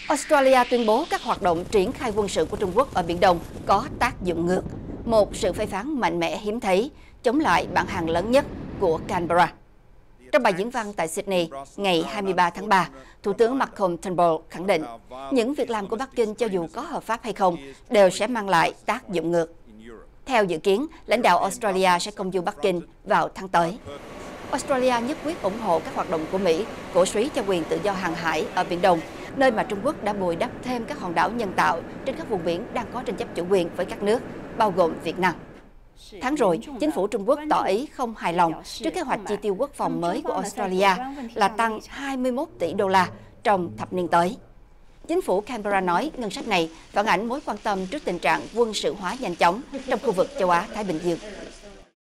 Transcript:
Australia tuyên bố các hoạt động triển khai quân sự của Trung Quốc ở Biển Đông có tác dụng ngược, một sự phê phán mạnh mẽ hiếm thấy, chống lại bản hàng lớn nhất của Canberra. Trong bài diễn văn tại Sydney ngày 23 tháng 3, Thủ tướng Malcolm Turnbull khẳng định những việc làm của Bắc Kinh cho dù có hợp pháp hay không đều sẽ mang lại tác dụng ngược. Theo dự kiến, lãnh đạo Australia sẽ công du Bắc Kinh vào tháng tới. Australia nhất quyết ủng hộ các hoạt động của Mỹ, cổ súy cho quyền tự do hàng hải ở Biển Đông, nơi mà Trung Quốc đã bồi đắp thêm các hòn đảo nhân tạo trên các vùng biển đang có tranh chấp chủ quyền với các nước, bao gồm Việt Nam. Tháng rồi, chính phủ Trung Quốc tỏ ý không hài lòng trước kế hoạch chi tiêu quốc phòng mới của Australia là tăng 21 tỷ đô la trong thập niên tới. Chính phủ Canberra nói ngân sách này phản ảnh mối quan tâm trước tình trạng quân sự hóa nhanh chóng trong khu vực châu Á-Thái Bình Dương.